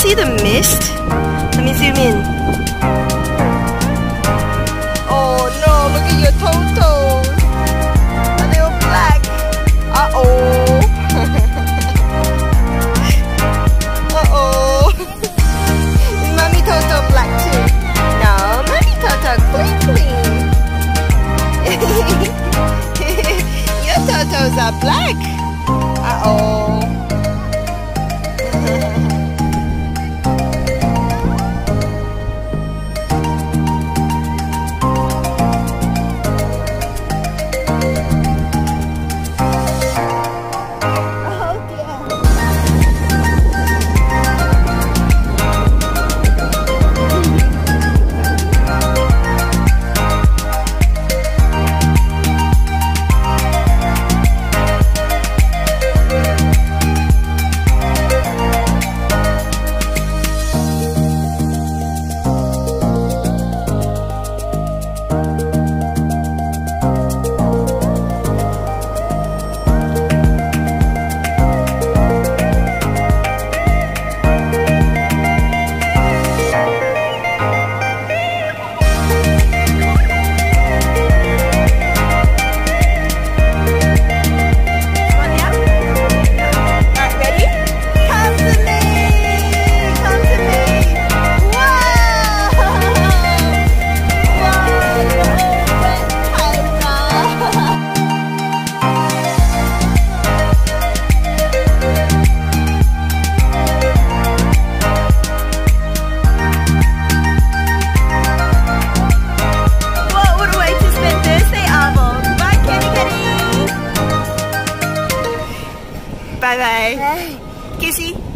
see the mist? Let me zoom in. Oh no, look at your toes. Are they all black? Uh-oh. Uh-oh. Is Mommy Toto black too? No, Mommy Toto clean. Your totos are black. Uh-oh. Bye-bye. Kissy.